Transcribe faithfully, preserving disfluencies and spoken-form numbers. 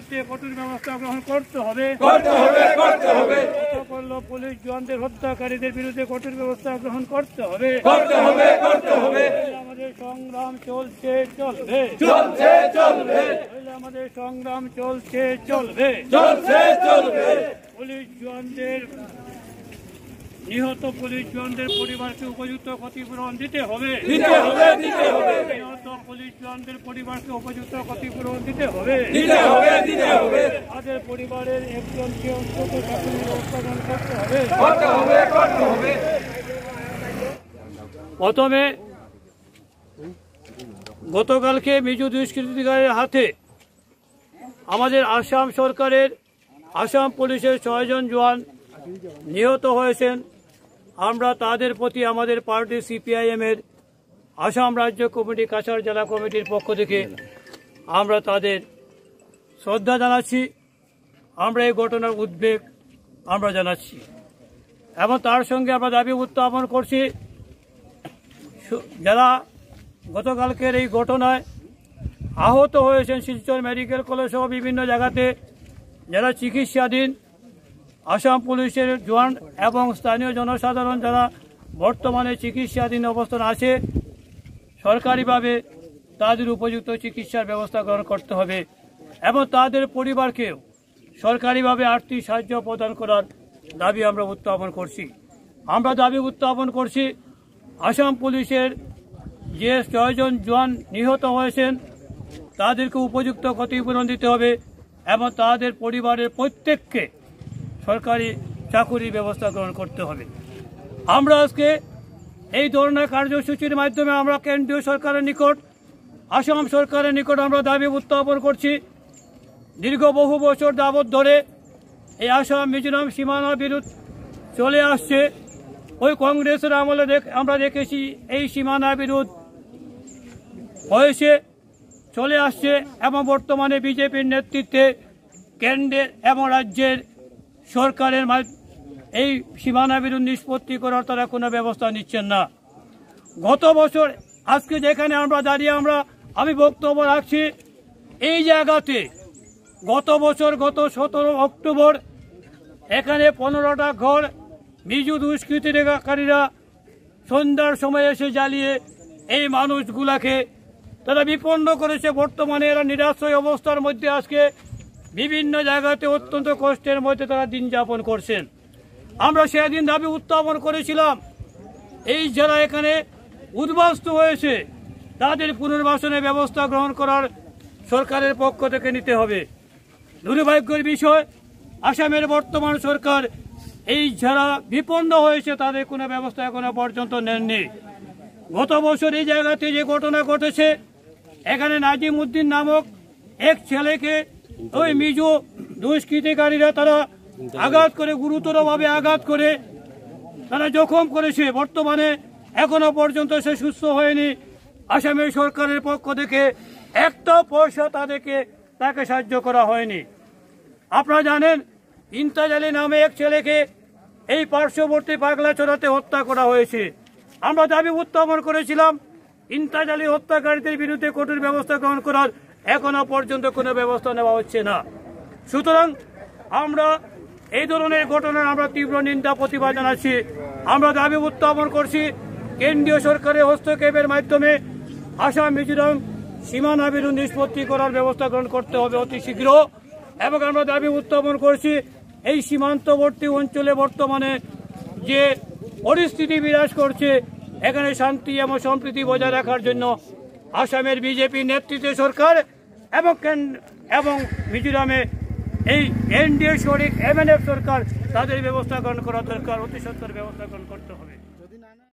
বিরুদ্ধে কঠোর ব্যবস্থা গ্রহণ করতে হবে। পুলিশ জওয়ানদের হত্যাকারীদের বিরুদ্ধে কঠোর ব্যবস্থা গ্রহণ করতে হবে। আমাদের সংগ্রাম চলছে চলবে চলছে চলবে আমাদের সংগ্রাম চলছে চলবে চলছে চলবে পুলিশ জওয়ানদের নিহত পুলিশ জওয়ানদের পরিবারকে উপযুক্ত ক্ষতিপূরণ দিতে হবে দিতে হবে দিতে হবে নিহত পুলিশ জওয়ানদের পরিবারকে উপযুক্ত ক্ষতিপূরণ দিতে হবে দিতে হবে দিতে হবে তাদের পরিবারের একজনকে অন্তত চাকরির ব্যবস্থা করতে হবে করতে হবে করতে হবে। প্রথমে গতকালকে মিজু দুষ্কৃতিকারীর হাতে আমাদের আসাম সরকারের আসাম পুলিশের ছয়জন জওয়ান নিহত হয়েছেন। আমরা তাদের প্রতি আমাদের পার্টি সিপিআইএম এর আসাম রাজ্য কমিটি কাছাড় জেলা কমিটির পক্ষ থেকে আমরা তাদের শ্রদ্ধা জানাচ্ছি। আমরা এই ঘটনার উদ্বেগ আমরা জানাচ্ছি এবং তার সঙ্গে আমরা দাবি উত্থাপন করছি যারা গতকালকের এই ঘটনায় আহত হয়েছেন শিলচর মেডিকেল কলেজ সহ বিভিন্ন জায়গাতে যারা চিকিৎসাধীন আসাম পুলিশের জওয়ান এবং স্থানীয় জনসাধারণ যারা বর্তমানে চিকিৎসাধীন অবস্থান আছে সরকারিভাবে তাদের উপযুক্ত চিকিৎসার ব্যবস্থা গ্রহণ করতে হবে এবং তাদের পরিবারকেও সরকারিভাবে আর্থিক সাহায্য প্রদান করার দাবি আমরা উত্থাপন করছি। আমরা দাবি উত্থাপন করছি আসাম পুলিশের যে ছয়জন জওয়ান নিহত হয়েছেন তাদেরকে উপযুক্ত ক্ষতিপূরণ দিতে হবে এবং তাদের পরিবারের প্রত্যেককে সরকারি চাকুরির ব্যবস্থা গ্রহণ করতে হবে। আমরা আজকে এই ধরনের কার্যসূচির মাধ্যমে আমরা কেন্দ্রীয় সরকারের নিকট আসাম সরকারের নিকট আমরা দাবি উত্থাপন করছি। দীর্ঘ বহু বছর যাবৎ ধরে এই আসাম মিজোরাম সীমানা বিরোধ চলে আসছে। ওই কংগ্রেসের আমলে আমরা দেখেছি এই সীমানা বিরোধ হয়েছে চলে আসছে এবং বর্তমানে বিজেপির নেতৃত্বে কেন্দ্রের এবং রাজ্যের সরকারের এই সীমানা বিরোধ নিষ্পত্তি করার তারা কোনো ব্যবস্থা নিচ্ছেন না। গত বছর আজকে যেখানে আমরা দাঁড়িয়ে আমরা আমি বক্তব্য রাখছি এই জায়গাতে গত বছর গত সতেরো অক্টোবর এখানে পনেরোটা ঘর মিজু দুষ্কৃতিকারীরা সন্ধ্যার সময় এসে জ্বালিয়ে এই মানুষগুলাকে তারা বিপন্ন করেছে। বর্তমানে এরা নিরাশ্রয় অবস্থার মধ্যে আজকে বিভিন্ন জায়গাতে অত্যন্ত কষ্টের মধ্যে তারা দিন যাপন করছেন। আমরা সেদিন দাবি উত্থাপন করেছিলাম এই যারা এখানে উদ্বাস্তু হয়েছে তাদের পুনর্বাসনের ব্যবস্থা গ্রহণ করার সরকারের পক্ষ থেকে নিতে হবে। দুর্ভাগ্যের বিষয় আসামের বর্তমান সরকার এই যারা বিপন্ন হয়েছে তাদের কোনো ব্যবস্থা এখনো পর্যন্ত নেননি। গত বছর এই জায়গাতে যে ঘটনা ঘটেছে এখানে নাজিম উদ্দিন নামক এক ছেলেকে ওই মিজো দুষ্কৃতিকারীরা তারা আঘাত করে গুরুতরভাবে আঘাত করে তারা জখম করেছে। বর্তমানে এখনো পর্যন্ত সে সুস্থ হয়নি। আসামের সরকারের পক্ষ থেকে একটা পয়সা তাদেরকে তাকে সাহায্য করা হয়নি। আপনারা জানেন ইমতাজ আলী নামে এক ছেলেকে এই পার্শ্ববর্তী পাগলাচড়াতে হত্যা করা হয়েছে। আমরা দাবি উত্থাপন করেছিলাম ইমতাজ আলী হত্যাকারীদের বিরুদ্ধে কঠোর ব্যবস্থা গ্রহণ করার এখনো পর্যন্ত কোনো ব্যবস্থা নেওয়া হচ্ছে না। সুতরাং আমরা এই ধরনের ঘটনার আমরা তীব্র নিন্দা প্রতিবাদ জানাচ্ছি। আমরা দাবি উত্থাপন করছি কেন্দ্রীয় সরকারের হস্তক্ষেপের মাধ্যমে আসাম মিজোরাম সীমানা বিরোধ নিষ্পত্তি করার ব্যবস্থা গ্রহণ করতে হবে অতি শীঘ্র। এবং আমরা দাবি উত্থাপন করছি এই সীমান্তবর্তী অঞ্চলে বর্তমানে যে পরিস্থিতি বিরাজ করছে এখানে শান্তি এবং সম্প্রীতি বজায় রাখার জন্য আসামের বিজেপি নেতৃত্বে সরকার এবং এবং মিজোরামে এই এনডিএ শরিক এমএনএফ সরকার তাদের ব্যবস্থা গ্রহণ করা দরকার, অতি সত্বর ব্যবস্থা গ্রহণ করতে হবে।